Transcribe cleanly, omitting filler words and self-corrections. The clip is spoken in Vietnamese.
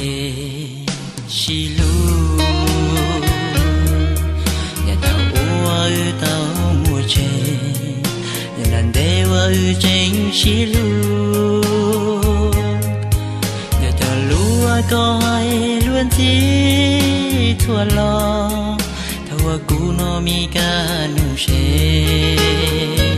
xì lu nhà tao ua tao mua chè nhà đàn đê ua tranh xì lu nhà tao lúa coi luôn chi thua lo thua cú nó mi ca nu chè